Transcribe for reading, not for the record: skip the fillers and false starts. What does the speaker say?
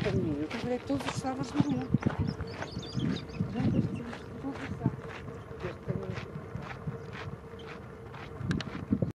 para mim. Eu trabalhei todos os sábados na rua. Já não